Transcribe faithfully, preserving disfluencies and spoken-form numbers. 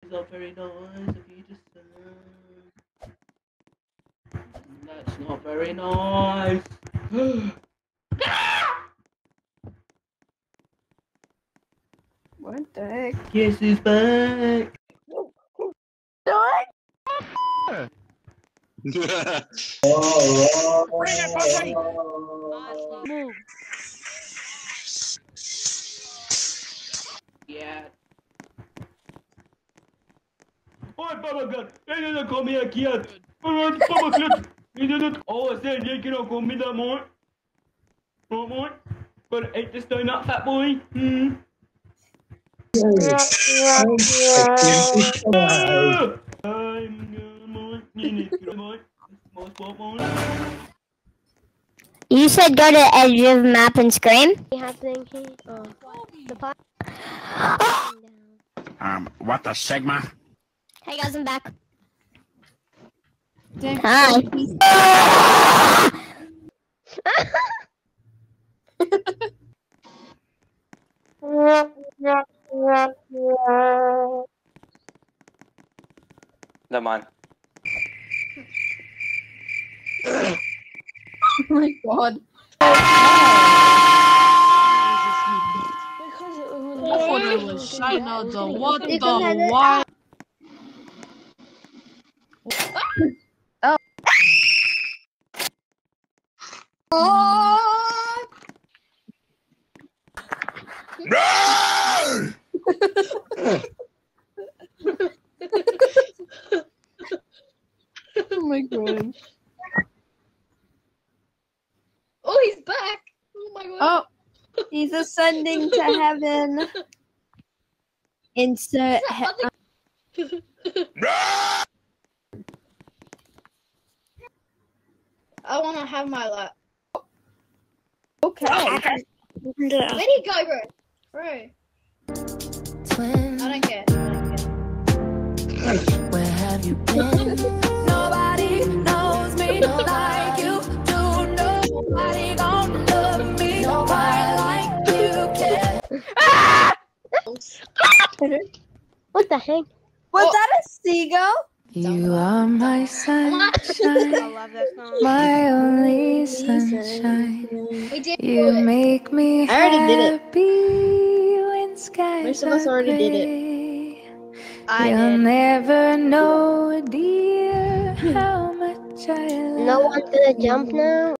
not very nice of you to say. That's not very nice. What the heck? Kiss is back. What? Bring it, pussy! Move. Yeah. Oi, babacan! Ele não come aqui, ó. Babacan! Ele não... Oh, você é que não comida, amor? Amor? Gonna eat this donut, fat boy? Hmm? I'm You said go to edge of map and scream? Happening here? Oh. The pot. Um, what the Sigma? Hey guys, I'm back. Damn. Hi. Never mind. Oh my god. What the China, the what the why? Oh. Oh my god. Oh, he's back! Oh my god. Oh, he's ascending to heaven. Insert. He I want to have my lap. okay. Where'd he go, bro? Bro. I don't care. I don't care. Where have you been? Nobody knows me like you do. Nobody gonna love me quite like you can. What the heck? Was oh. that a seagull? You are my sunshine, my only sunshine. You make me I already did it. happy when skies Most of us already are did it. gray. I You'll did. never know, dear, how much I love No one's gonna jump now?